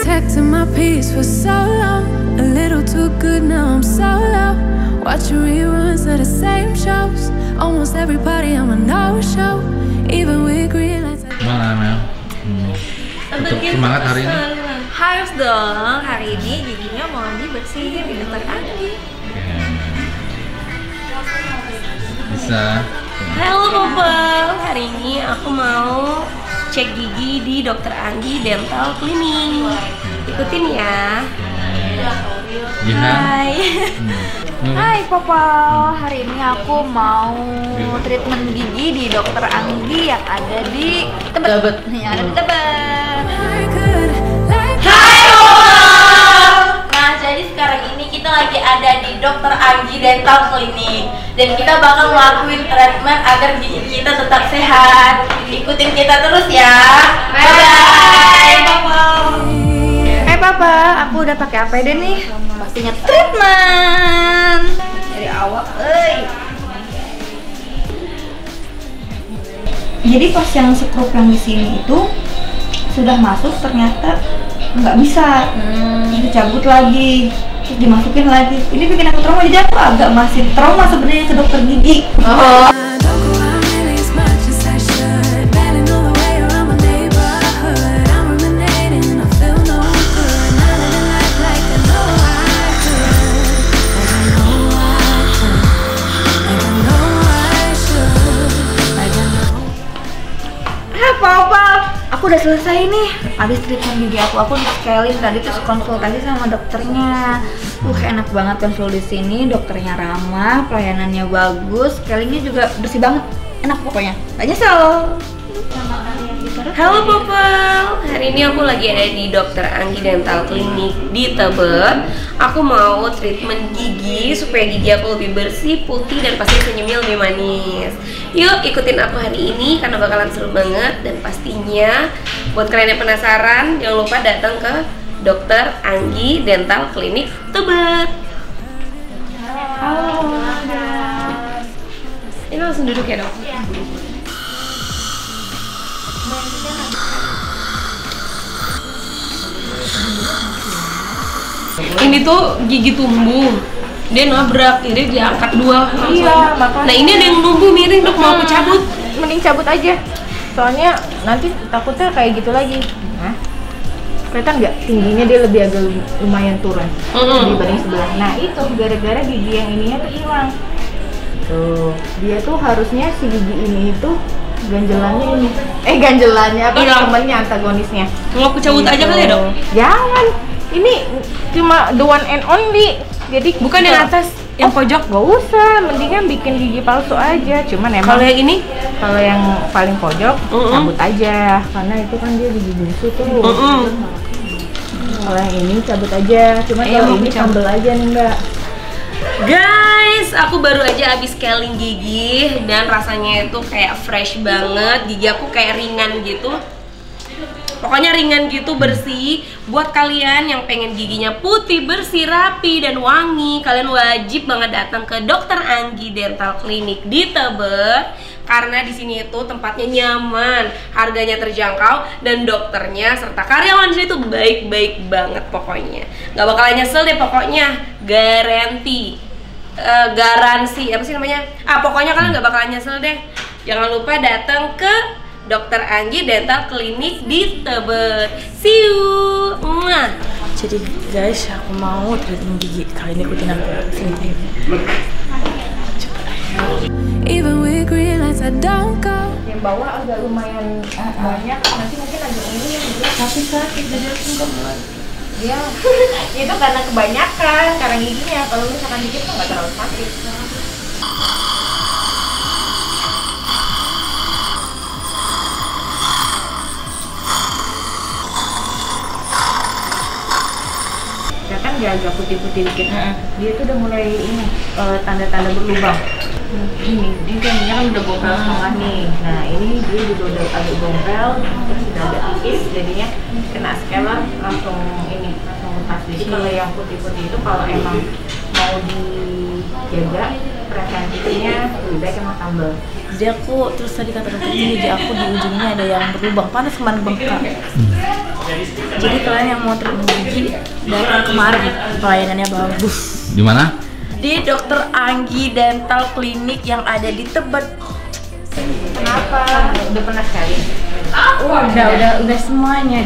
Protecting my peace for so long, a little too good, now I'm so low. Watching reruns of the same shows, almost every party I'm a no-show. Even with green lights. Gimana Mel? Untuk semangat hari ini? Harus dong, hari ini giginya mau dibersihin di dokter Anggi. Bisa. Halo Popel, hari ini aku mau cek gigi di dokter Anggi Dental Clinic. Ikutin ya. Hai. Hai Popel, hari ini aku mau treatment gigi di dokter Anggi yang ada di Tebet. Yang ada di Tebet. Hai Popel. Nah, jadi sekarang ini kita lagi ada di dokter Anggi Dental Clinic dan kita bakal ngelakuin treatment agar gigi kita tetap sehat. Ikutin kita terus ya. Bye Popel. Hai Papa, aku udah pakai APD nih. Pastinya treatment dari awal. Jadi pas yang skrup yang di sini itu sudah masuk, ternyata nggak bisa, dicabut lagi, terus dimasukin lagi. Ini bikin aku trauma, jadi aku agak masih trauma sebenarnya ke dokter gigi. Aku udah selesai nih, abis treatment gigi aku di scaling tadi terus konsultasi sama dokternya. Enak banget konsul di sini, dokternya ramah, pelayanannya bagus, scalingnya juga bersih banget, enak pokoknya. Gak nyesel. Halo Popel, hari ini aku lagi ada di dokter Anggi Dental Clinic di Tebet. Aku mau treatment gigi supaya gigi aku lebih bersih, putih, dan pasti senyumnya lebih manis. Yuk ikutin aku hari ini karena bakalan seru banget. Dan pastinya buat kalian yang penasaran, jangan lupa datang ke dokter Anggi Dental Clinic Tebet. Halo. Ini langsung duduk ya dok. Ini tuh gigi tumbuh, dia nabrak, jadi diangkat dua. Iya, makanya. Nah ini ada yang numbuh miring dok, mau aku cabut. Mending cabut aja, soalnya nanti takutnya kayak gitu lagi. Nah, kelihatan nggak tingginya dia lebih agak lumayan turun dibanding sebelah. Nah itu gara-gara gigi yang ininya tuh hilang. Tuh, dia tuh harusnya si gigi ini itu ganjelannya ini. Ganjelannya apa? Iya. Temennya, antagonisnya. Mau aku cabut aja kali ya dok? Jangan. Ini cuma the one and only. Jadi Bukan yang atas, yang pojok. Gak usah, mendingan bikin gigi palsu aja. Cuman emang Kalau yang ini, kalau yang paling pojok cabut aja, karena itu kan dia gigi bungsu tuh. Kalau yang ini cabut aja, cuman Ayo, kalau ini cabut. sambel aja nih Mbak. guys, aku baru aja habis scaling gigi dan rasanya itu kayak fresh banget. Gigi aku kayak ringan gitu. Pokoknya ringan gitu, bersih. Buat kalian yang pengen giginya putih, bersih, rapi, dan wangi, kalian wajib banget datang ke dokter Anggi Dental Clinic di Tebet. Karena di sini itu tempatnya nyaman, harganya terjangkau, dan dokternya serta karyawan di sini tuh baik-baik banget pokoknya. Gak bakalan nyesel deh pokoknya, garansi, apa sih namanya? Pokoknya kalian gak bakalan nyesel deh. Jangan lupa datang ke Dokter Anggi Dental Clinic di Tebet. See you. Mwah. Jadi guys, aku mau treatment gigi. Kalian ikutin aku. Sini. Even with green lights, I don't go. Yang bawah agak lumayan banyak, nanti mungkin agak ini yang juga sakit jadi harus minum. Ya, itu karena kebanyakan karang giginya. Kalau misalkan dikit tuh nggak terlalu sakit. Kan dia agak putih-putih dikit, dia tuh udah mulai ini tanda-tanda berlubang. Ini kan udah bompel setengah nih. Nah ini dia juga udah agak bompel, terus udah agak tipis, jadinya kena scaler langsung lepas. Jadi kalau yang putih-putih itu kalau emang mau dijaga preventifnya lebih baik emang sambal. Jadi aku terus tadi kata dokter gigi aku di ujungnya ada yang berlubang, panas kemana bengkak. Jadi kalian yang mau treatment gigi datang kemarin, pelayanannya bagus. Di mana? Di Dr. Anggi Dental Clinic yang ada di Tebet. Kenapa? Udah pernah sekali? Udah semuanya.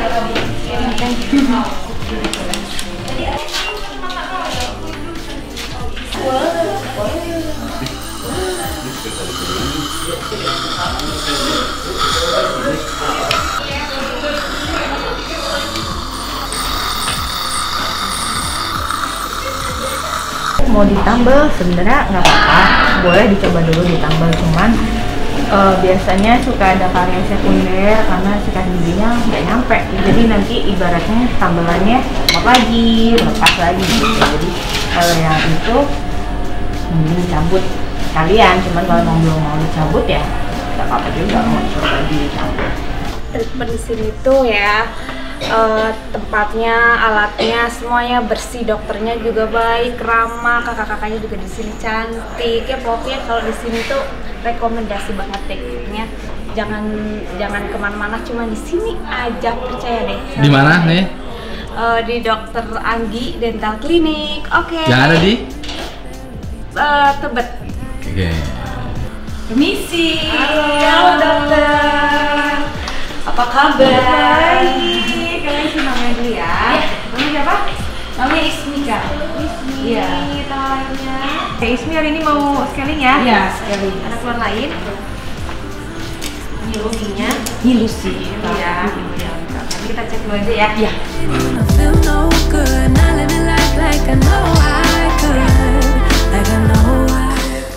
Mau ditambal sebenarnya nggak apa-apa, boleh dicoba dulu ditambal, cuman biasanya suka ada karya sekunder karena sikat giginya nggak nyampe, jadi nanti ibaratnya tambelannya lepas lagi gitu. Jadi kalau yang itu mending cabut kalian, cuman kalau belum mau dicabut ya nggak apa-apa juga mau coba dicabut. Treatment di sini tuh ya, tempatnya, alatnya semuanya bersih, dokternya juga baik, ramah, kakak-kakaknya juga di sini cantik. Ya pokoknya kalau di sini tuh rekomendasi banget deh. Jangan kemana-mana, cuma di sini aja, percaya deh. Di mana nih? Di Dr. Anggi Dental Clinic. Oke. Yang ada di? Tebet. Oke. Permisi. Halo dokter. Apa kabar? Baik, kalian isi namanya dulu ya. Namanya siapa? Namanya Ismika. Iya. Tangannya. Ismi hari ini mau scaling ya? Iya, scaling. Ada keluar lain? Ini Lusinya. Ini Lucy. Iya. Nanti kita cek dulu aja ya. Iya. I feel no good, not living life like I know I could, like I know I.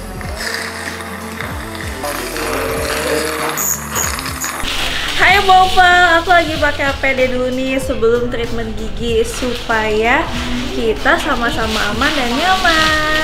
Hai Bopa, aku lagi pakai APD dulu nih sebelum treatment gigi supaya kita sama-sama aman dan nyaman.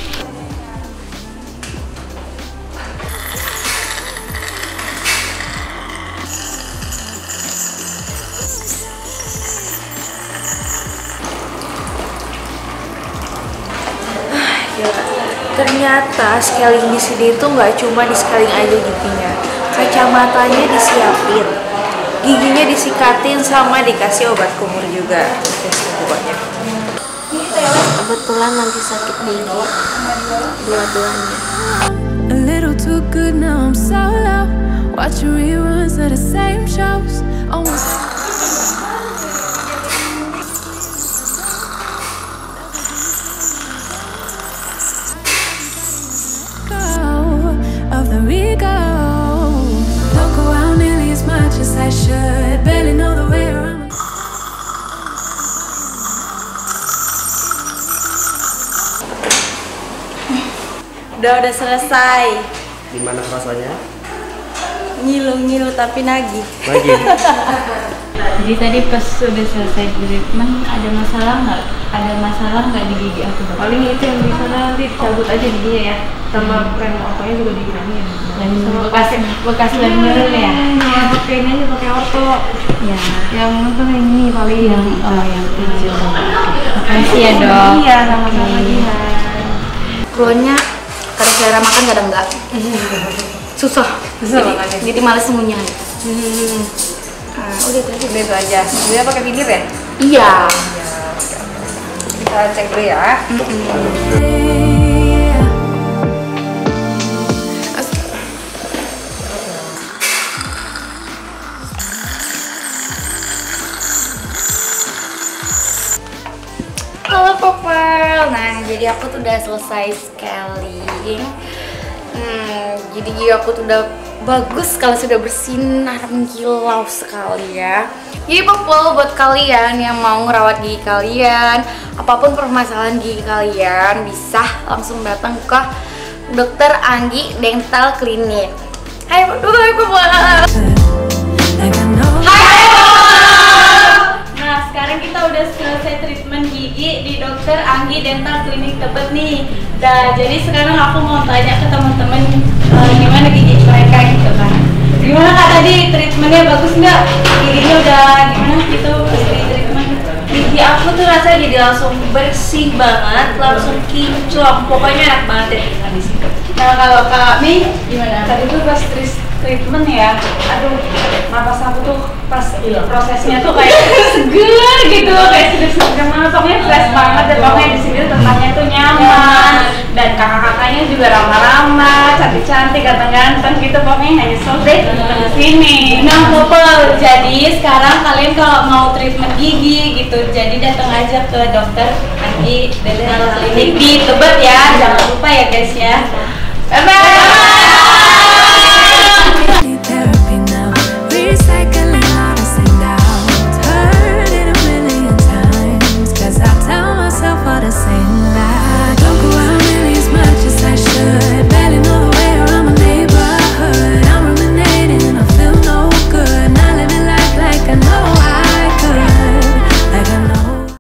Ternyata scaling di sini tuh nggak cuma di scaling aja giginya, kacamatanya disiapin, giginya disikatin sama dikasih obat kumur juga. Pokoknya. Kebetulan lagi sakit gigi dua-duanya. A little too good now, I'm so low. Watching reruns of the same shows. Almost. Of the ego. Don't go out nearly as much as I should. Barely know the way around. Udah selesai. Gimana rasanya? Ngilu-ngilu tapi nagih. Lagi? Jadi tadi pas sudah selesai treatment ada masalah nggak? Ada masalah nggak di gigi aku? Paling itu yang bisa nanti cabut aja giginya ya. Sama rem ortonya juga dihilangin. Dan Sama bekas lender ya? Ya, pakai ini aja, pakai orto. Ya. Yang nonton yang ini paling Yang yang kecil. Makasih ya dok. Iya, sama-sama Jihan. Keluarnya kadang selera makan kadang enggak. Susah. Jadi males ngunyah. Udah itu aja. Dia pakai pinggir ya? Iya. Kita cek dulu ya. Halo Popel. Nah, jadi aku tuh udah selesai scaling. Jadi gigi aku tuh udah bagus sekali, sudah bersinar mengkilau sekali ya. Jadi Popel, buat kalian yang mau ngerawat gigi kalian, apapun permasalahan gigi kalian, bisa langsung datang ke Dr. Anggi Dental Clinic. Hai Popel. Like I know. Nah, sekarang kita udah selesai treatment gigi di Dr. Anggi Dental Clinic Tebet nih. Nah, jadi sekarang aku mau tanya ke teman-teman gimana gigi mereka gitu kan. Gimana Kak tadi treatmentnya bagus nggak? Giginya udah gimana gitu pas di treatment? Gigi aku tuh rasanya jadi langsung bersih banget, langsung kinclong. Pokoknya enak banget deh habis itu. Nah, kalau Kak Mi gimana? Tadi tuh pas treatment ya, aduh napas aku tuh pas prosesnya tuh kayak seger gitu, kayak seger banget, pokoknya fresh banget dan pokoknya di sini tempatnya tuh nyaman dan kakak-kakaknya juga ramah-ramah, cantik-cantik, ganteng-ganteng gitu, pokoknya nggak nyesel deh datang ke sini. Nah, couple, jadi sekarang kalian kalau mau treatment gigi gitu, jadi datang aja ke dokter Anggi Dental Clinic di Tebet ya, jangan